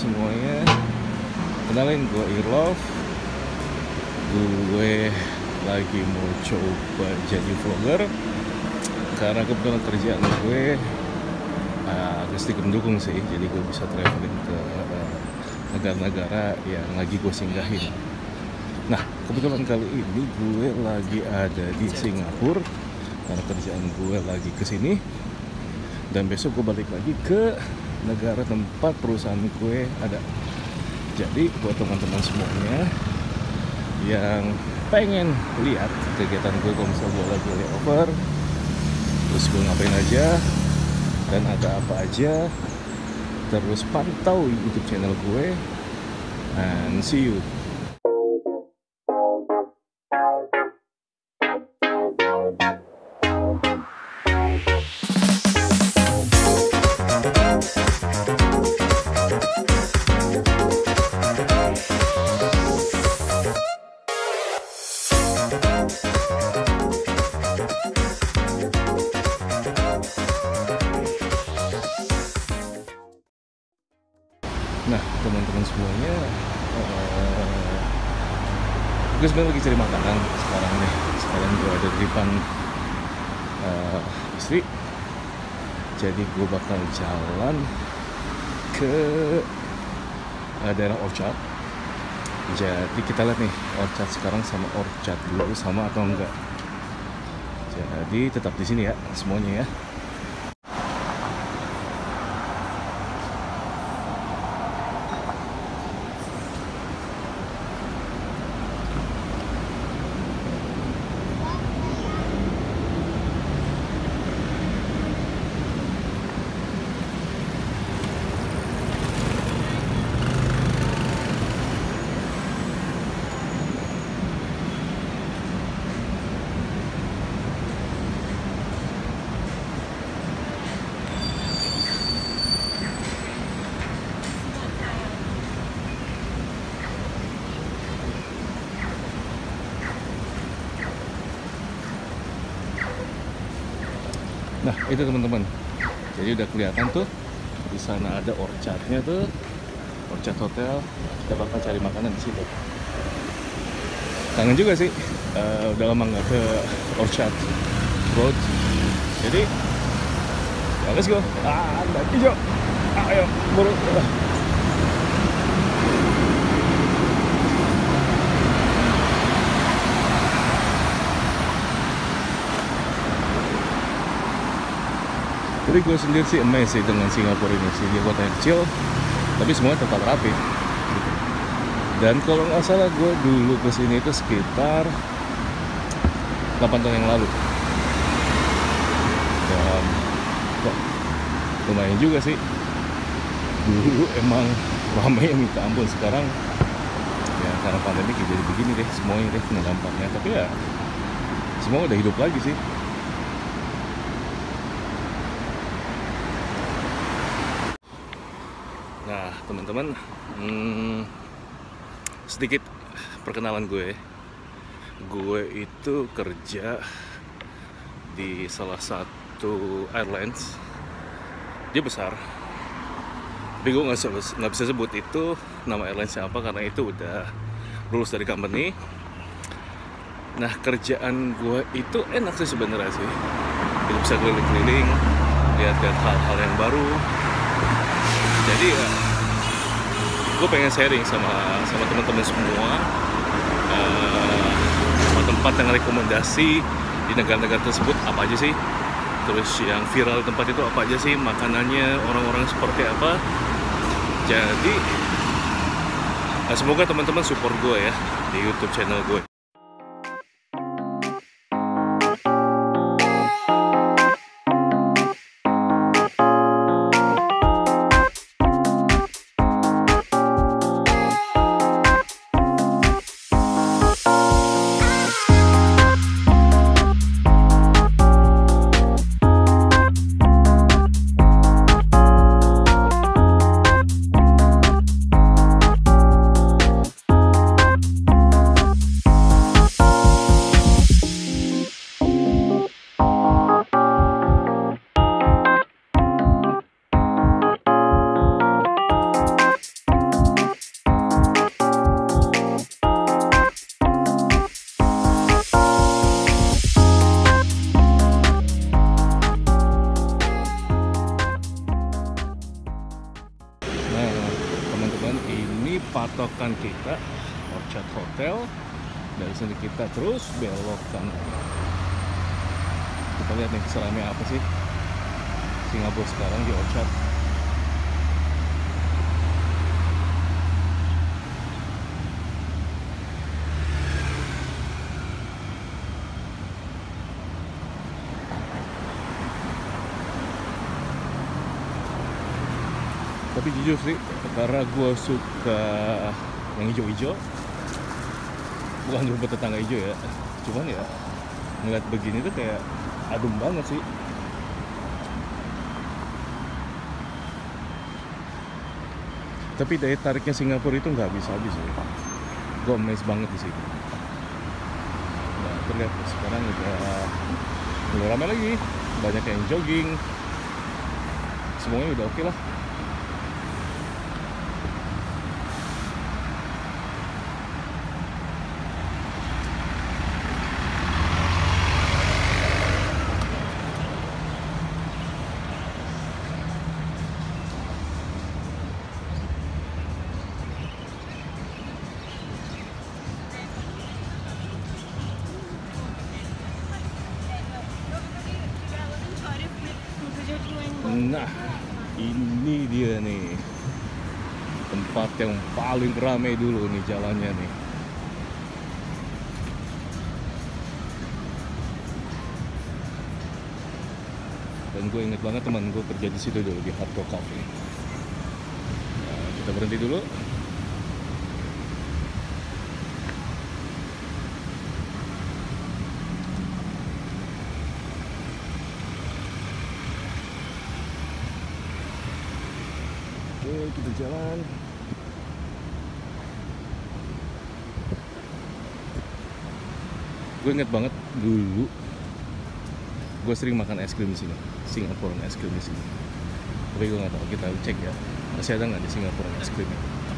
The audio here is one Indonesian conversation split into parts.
semuanya. Kenalin, gue Irlove. Gue lagi mau coba jadi vlogger karena kebetulan kerjaan gue agak sedikit mendukung sih. Jadi gue bisa traveling ke negara-negara yang lagi gue singgahin. Nah, kebetulan kali ini gue lagi ada di Singapura karena kerjaan gue lagi kesini. Dan besok gue balik lagi ke negara tempat perusahaan gue ada. Jadi buat teman-teman semuanya yang pengen lihat kegiatan gue kalau misalnya gue lagi layover, terus gue ngapain aja dan ada apa aja, terus pantau YouTube channel gue. And see you. Nah, teman-teman semuanya, gue sebenarnya lagi cari makanan sekarang nih. Sekarang gue ada di depan istri. Jadi gue bakal jalan ke daerah Orchard. Jadi kita lihat nih Orchard sekarang sama Orchard dulu sama atau enggak. Jadi tetap di sini ya semuanya ya. Nah, itu teman-teman. Jadi udah kelihatan tuh di sana ada Orchardnya tuh, Orchard Hotel. Kita bakal cari makanan di situ. Kangen juga sih, udah lama nggak ke Orchard Road. Jadi, ya let's go. Ada hijau. Ayo, buru. Jadi gue sendiri sih amazed sih dengan Singapura ini sih. Dia kota yang kecil, tapi semuanya tetap rapi gitu. Dan kalau nggak salah gue dulu kesini itu sekitar 8 tahun yang lalu. Dan kok lumayan juga sih. Dulu emang ramai yang minta ampun. Sekarang ya karena pandemi jadi begini deh semuanya deh kena dampaknya. Tapi ya semua udah hidup lagi sih. Nah teman-teman, sedikit perkenalan gue. Gue itu kerja di salah satu airlines. Dia besar, tapi gue nggak bisa sebut itu nama airlinesnya apa karena itu udah lulus dari company. Nah kerjaan gue itu enak sih sebenarnya sih. Kita bisa keliling-keliling, lihat-lihat hal-hal yang baru. Jadi ya, gue pengen sharing sama teman-teman semua tempat yang rekomendasi di negara-negara tersebut apa aja sih, terus yang viral tempat itu apa aja sih, makanannya, orang-orang seperti apa. Jadi semoga teman-teman support gue ya di YouTube channel gue. belokkan kita Orchard Hotel. Dari sini kita terus belok kanan. Kita lihat nih seramai apa sih Singapura sekarang di Orchard. Tapi jujur sih, karena gue suka yang hijau-hijau, bukan rumput tetangga hijau ya, cuman ya ngeliat begini tuh kayak adem banget sih. Tapi daya tariknya Singapura itu nggak habis-habis ya. Gue amazed banget di sini. Nah, terlihat sekarang udah mulai ramai lagi, banyak yang jogging, semuanya udah oke lah. Nah, ini dia nih tempat yang paling ramai dulu nih jalannya nih. Dan gue inget banget teman gue kerja di situ dulu di Hard Rock Cafe. Nah, kita berhenti dulu. Oke, kita jalan. Gue inget banget dulu gue sering makan es krim di sini, Singapura es krim di sini. Tapi gue nggak tahu, kita cek ya masih ada nggak di Singapura es krim.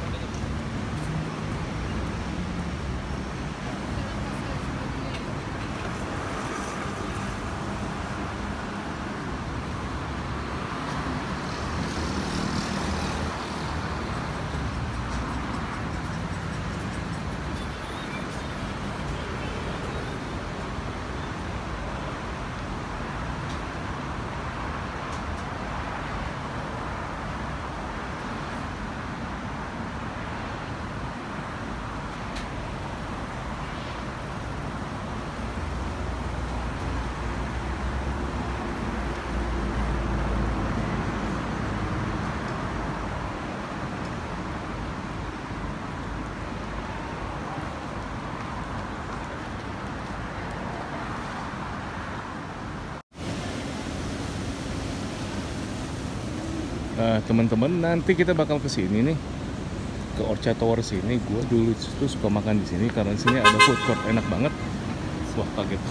Nah, teman-teman, nanti kita bakal ke sini nih, ke Orchard Tower sini. Gue dulu tuh suka makan di sini karena di sini ada food court enak banget. Wah, kaget.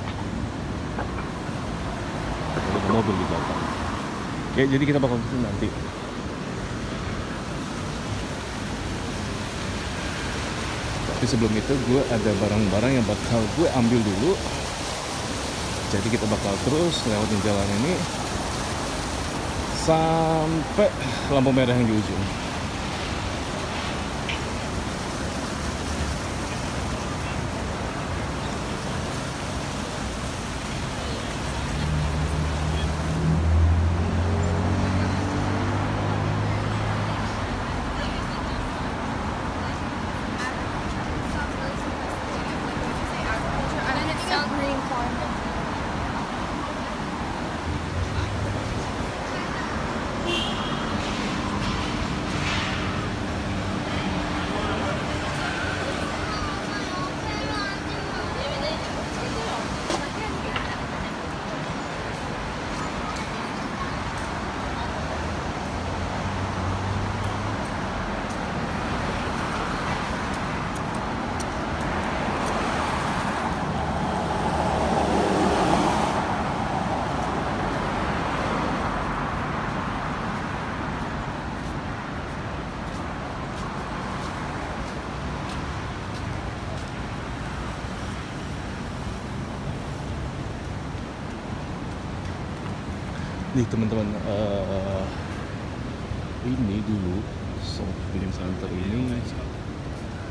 Ada mobil di belakang. Oke, jadi kita bakal ke sini nanti. Tapi sebelum itu gue ada barang-barang yang bakal gue ambil dulu. Jadi kita bakal terus lewatin jalan ini sampai lampu merah yang di ujung. Nih teman-teman, ini dulu shopping center ini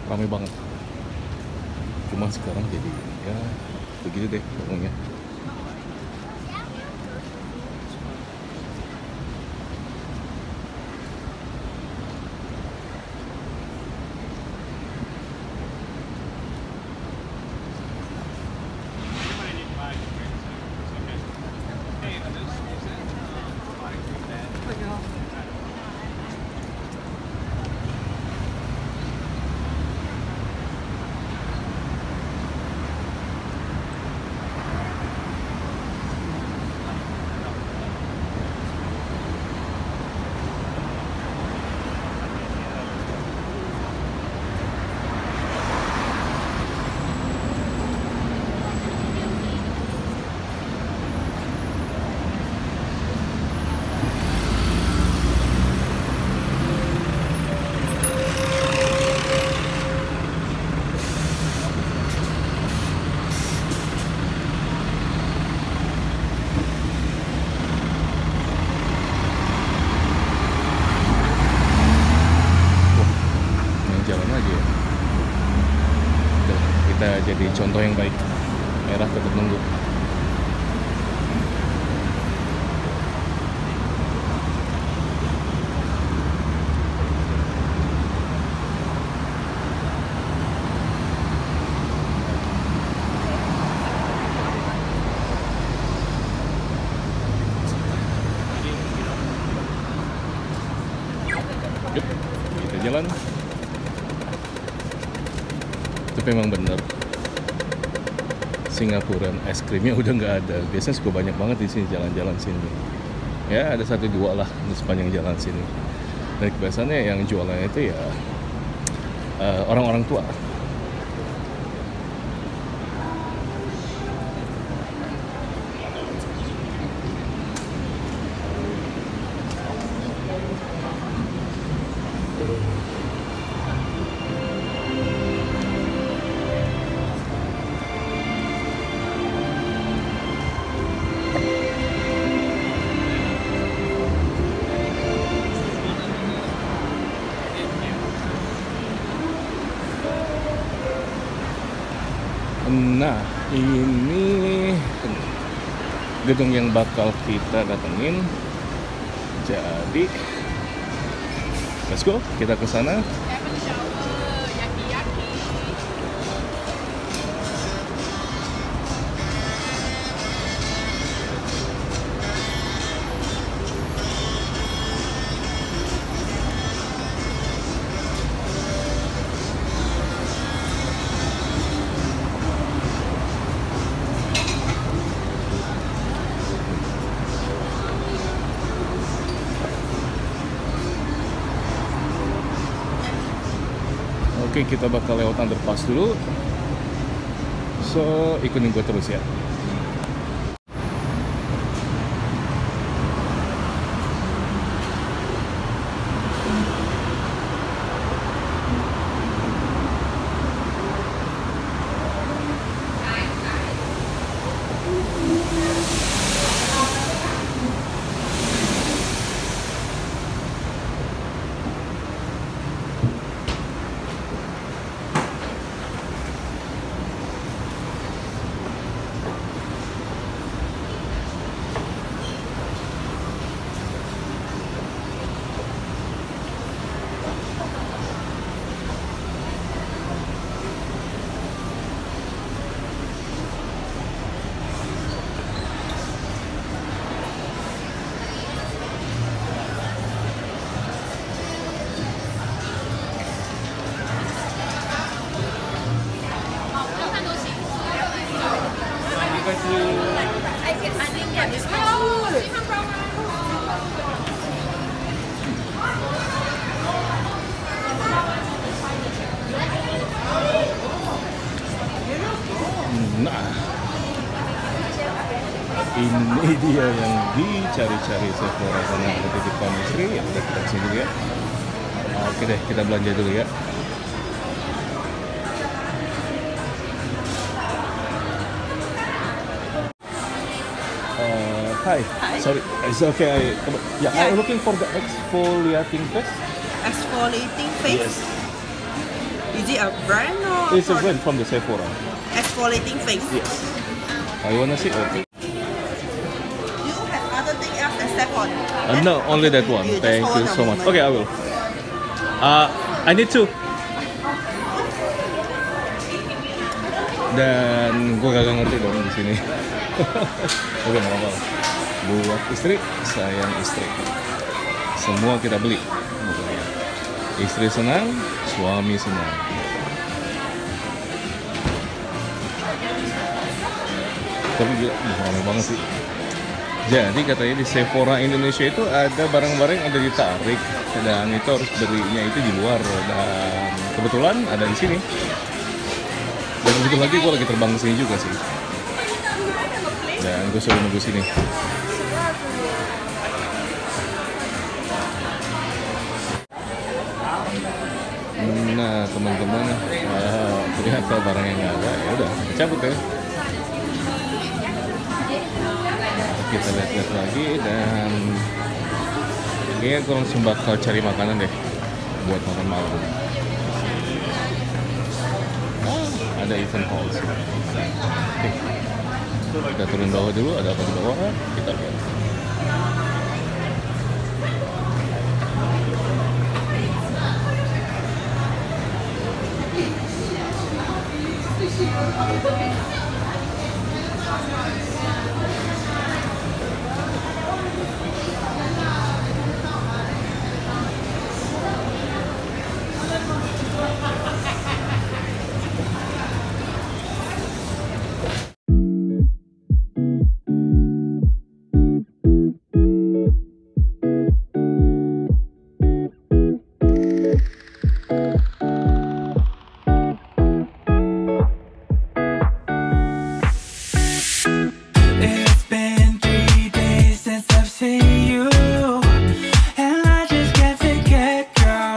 ramai banget. Cuma sekarang jadi ya begitu deh pokoknya. Kita jadi contoh yang baik. Merah tetap nunggu. Yuk, kita jalan. Tapi memang bener, Singapura es krimnya udah nggak ada. Biasanya suka banyak banget di sini, jalan-jalan sini. Ya ada 1-2 lah di sepanjang jalan sini. Dan kebiasaannya yang jualannya itu ya orang-orang tua. Nah, ini gedung yang bakal kita datengin. Jadi, let's go, kita ke sana. Oke, kita bakal lewat underpass dulu. So, ikutin gue terus ya. Nah, ini dia yang dicari-cari Sephora karena ada titik chemistry. Ya udah, kita kesini dulu ya. Oke deh, kita belanja dulu ya. Hi. Sorry, it's okay. I'm looking for the exfoliating face. Exfoliating face? Yes. Is it a brand or? It's a brand from the Sephora. Exfoliating face. Yes. I wanna see. Okay. Do you have other thing else except for? No, only that one. Thank you so much. Okay, I will. I need two. Dan gue kagak ngerti dong di sini. Oke, nggak apa-apa. Buat istri, sayang istri. Semua kita beli. Pokoknya. Istri senang, suami senang. Tapi gila, ramai banget sih. Jadi katanya di Sephora Indonesia itu ada barang-barang yang ada ditarik dan itu harus belinya itu di luar, dan kebetulan ada di sini. Dan begitu lagi gue lagi terbang ke sini juga sih. Dan gue suruh nunggu sini. Nah teman-teman, ternyata barangnya nggak ada. Ya udah, cabut ya. Kita lihat-lihat lagi dan kayaknya gue langsung bakal cari makanan deh buat makan malam. Ada event hall sih. Oke. Kita turun bawah dulu, ada apa di bawah? Kita lihat.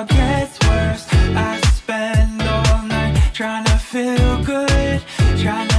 Trying to feel good, trying